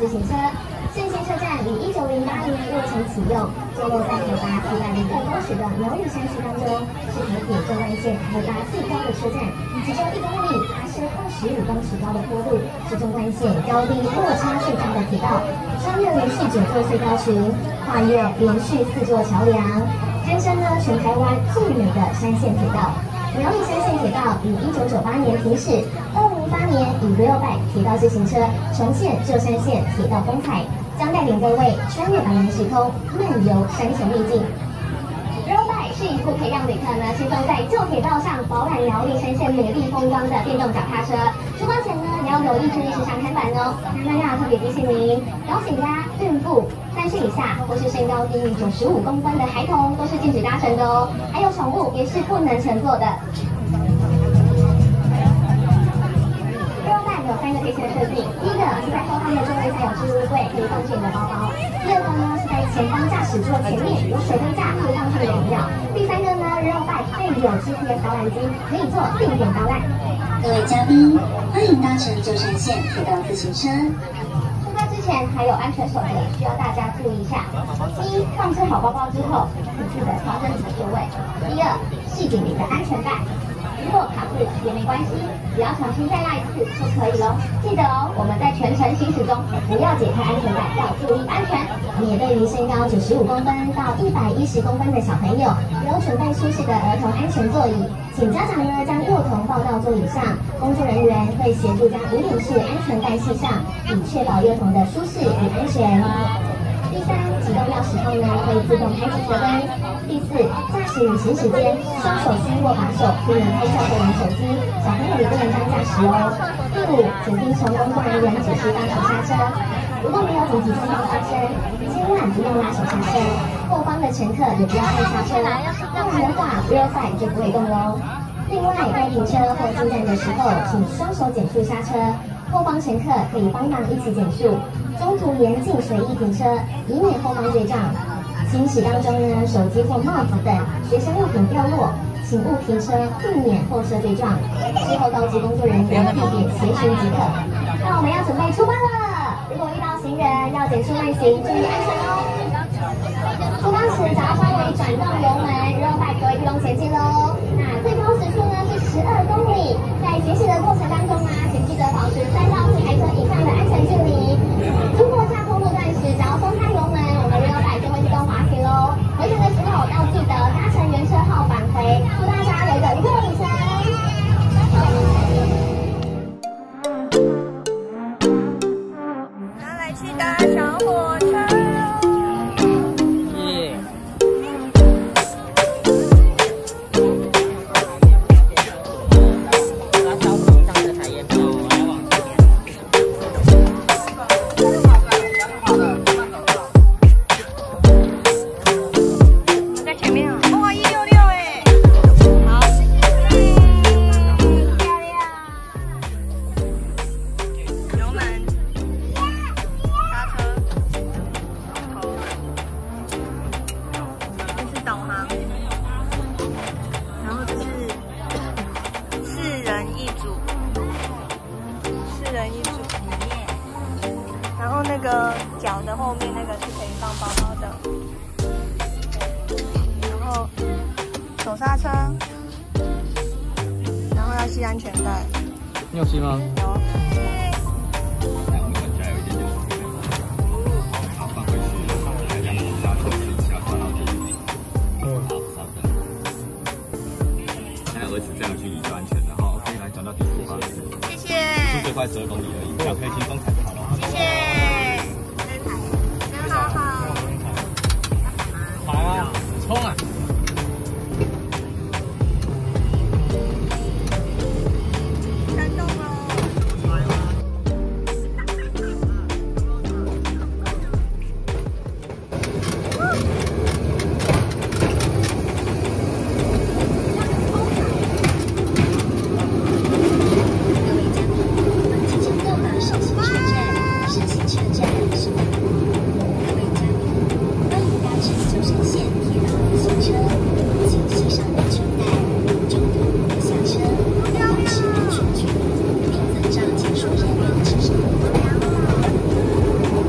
自行车。线新车站于1908年落成启用，坐落在海拔406公尺的苗栗山区当中，是台铁纵贯线海拔最高的车站，其中1公里爬升25公尺高的坡度，是纵贯线高低落差最大的铁道，穿越连续9座隧道群，跨越连续4座桥梁，堪称呢全台湾最美的山线铁道。苗栗山线铁道于1998年停驶，2008年以 Rail Bike 铁道自行车重现旧山线铁道风采，将带领各位穿越百年时空，漫游山城秘境。Rail Bike 是一部可以让旅客呢轻松在旧铁道上饱览苗栗山线美丽风光的电动脚踏车。出发前呢，你要留意注意时常看板哦。那要特别提醒您，高血压、孕妇、3岁以下或是身高低于95公分的孩童都是禁止搭乘的哦。还有宠物也是不能乘坐的。Rail Bike 有3个贴心的设计，第一个是在后方的座位才有置物柜，可以放置你的包包；第二个呢是在前方驾驶座前面有水杯架，可以放置你的饮料；第三个呢 ，Rail Bike 配有 GPS 导览机，可以做定点导览。 各位嘉宾，欢迎搭乘旧山线铁道自行车。 出发之前还有安全守则，需要大家注意一下：第一，放置好包包之后，请记得调整你的座位；第二，系紧你的安全带。如果卡住了也没关系，只要重新再拉一次就可以了。记得哦，我们在全程行驶中不要解开安全带，要注意安全。也对于身高95公分到110公分的小朋友，有准备舒适的儿童安全座椅，请家长呢将幼童抱到座椅上，工作人员会协助将引领式安全带系上，以确保幼童的舒适与安全。第三，启动钥匙后呢，会自动开启车灯。第四，驾驶与行驶间双手需握把手，不能拍照或玩手机，小朋友也不能当驾驶哦。第五，请听从工作人员指示放手刹车。如果没有紧急状况发生，千万不要拉手刹车。后方的乘客也不要按刹车，不然的话 Rail Bike 就不会动喽。另外，在停车或进站的时候，请双手减速刹车。后方乘客可以帮忙一起减速，中途严禁随意停车，以免后方对撞。行驶当中呢，手机或帽子等随身物品掉落，请勿停车，避免后车对撞。事后告知工作人员地点协寻即可。那我们要准备出发了，如果遇到行人要减速慢行，注意安全哦。出发时只要稍微转动油门，Rail Bike就会自动前进喽。那最高时速呢是12公里，在行驶的过程当中呢，请记得保持3到4台车以上的安全距离。经过下坡路段时，只要松开油门，我们 Rail Bike 就会自动滑行喽。回程的时候要记得搭乘原车号返回。祝大家有一个愉快的旅程。 拿来去搭小火车喽！在前面啊！哇，166哎！好，漂亮！油门，刹车，头，这是导航，然后这是4人一组，4人一组。然后那个脚的后面那个是可以放包包的。然后手刹车，然后要系安全带。 你有系吗？ 有。 现在维持这样距离就安全了哈。OK， 来转到底出发。 谢谢。 最快12公里而已，这样可以轻松踩就好了。 谢谢。真好好。 好啊，冲啊！ 山洞喽。 即将到达首行车站，山形车站是各位嘉宾，欢迎搭乘旧山线铁道自行车，请系上安全带，中途不下车，保持安全距离，并遵照解说人员指示。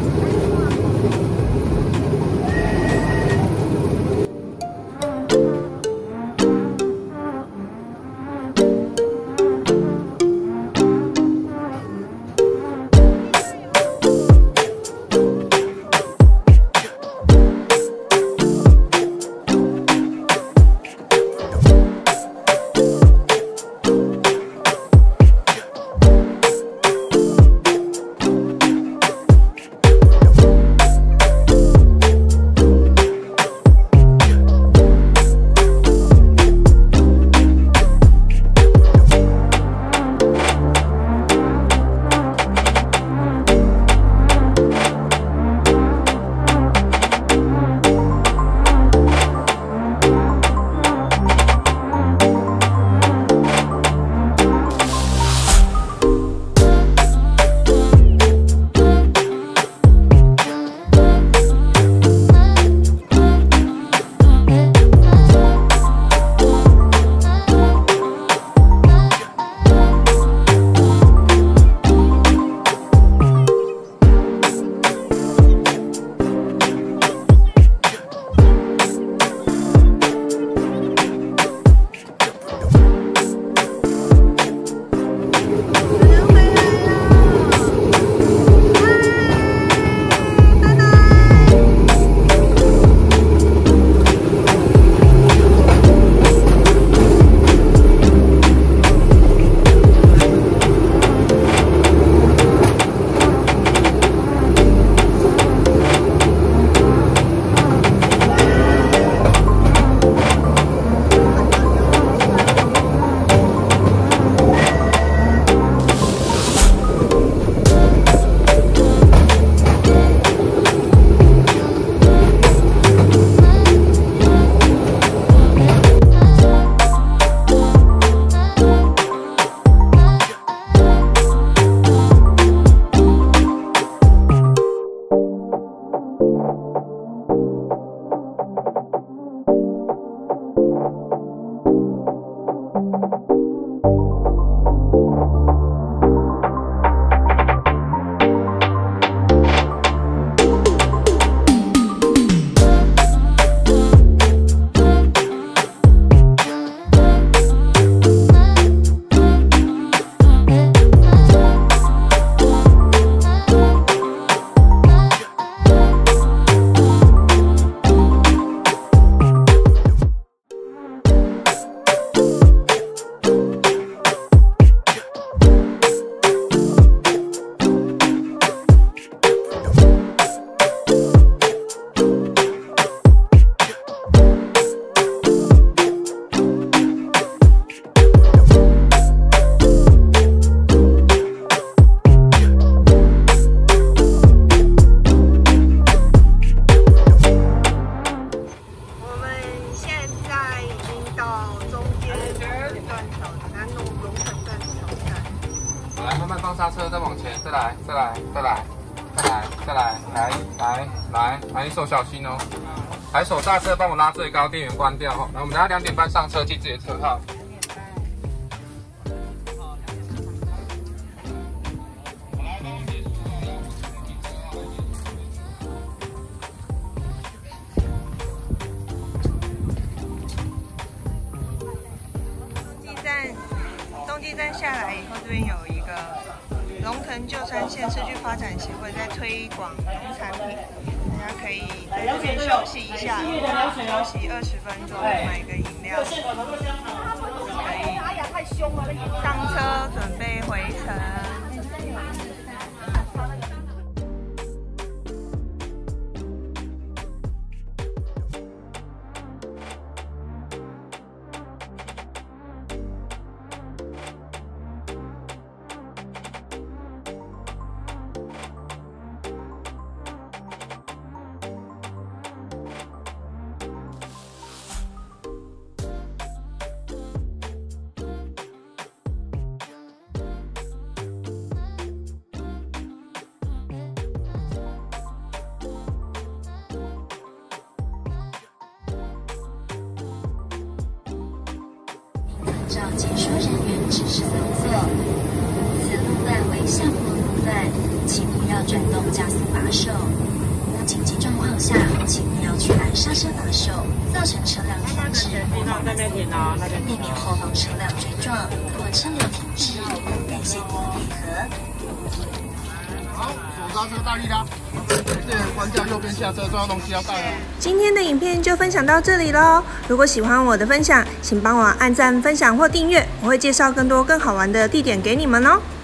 慢放刹车，再往前，再来，来，你手小心哦。来手刹车，帮我拉最高，电源关掉哈。来，我们等下2点半上车，记自己的车号。 东基站下来以后，这边有一个龙腾旧山县社区发展协会在推广农产品，大家可以在这边休息一下，休息20分钟，买个饮料，可以上车准备回程。 照解说人员指示操作。此路段为下坡路段，请不要转动加速把手。当紧急状况下，请不要去按刹车把手，造成车辆停滞，避免后方车辆追撞或车流停滞。感谢您的配合。 好，手刹车大力拉，电源关掉，右边下车，重要东西要带哦。 今天的影片就分享到这里咯。如果喜欢我的分享，请帮我按赞、分享或订阅，我会介绍更多更好玩的地点给你们哦。